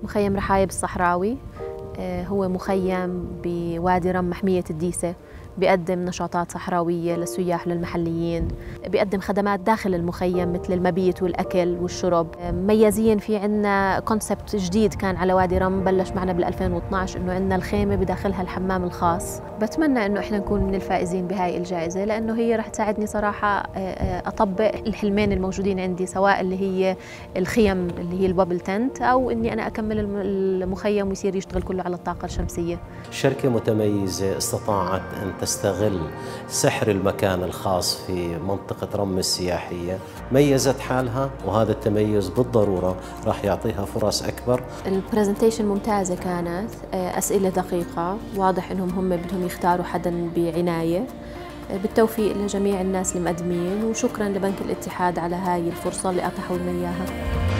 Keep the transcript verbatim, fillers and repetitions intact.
مخيم رحايب الصحراوي هو مخيم بوادي رم محمية الديسة، بيقدم نشاطات صحراوية للسياح وللمحليين، بيقدم خدمات داخل المخيم مثل المبيت والأكل والشرب. مميزين في عنا كونسبت جديد كان على وادي رم، بلش معنا بال ألفين واثنعش، إنه عنا الخيمة بداخلها الحمام الخاص. بتمنى إنه إحنا نكون من الفائزين بهاي الجائزة، لأنه هي رح تساعدني صراحة أطبق الحلمين الموجودين عندي، سواء اللي هي الخيم اللي هي البابل تنت، أو إني أنا أكمل المخيم ويصير يشتغل كله على الطاقة الشمسية. شركة متميزة استطاعت أن تستغل سحر المكان الخاص في منطقة رم السياحية، ميزت حالها، وهذا التميز بالضرورة راح يعطيها فرص أكبر. البرزنتيشن ممتازة كانت، أسئلة دقيقة، واضح إنهم هم بدهم يختاروا حدا بعناية. بالتوفيق لجميع الناس المقدمين، وشكرا لبنك الاتحاد على هاي الفرصة اللي أتاحوا لنا إياها.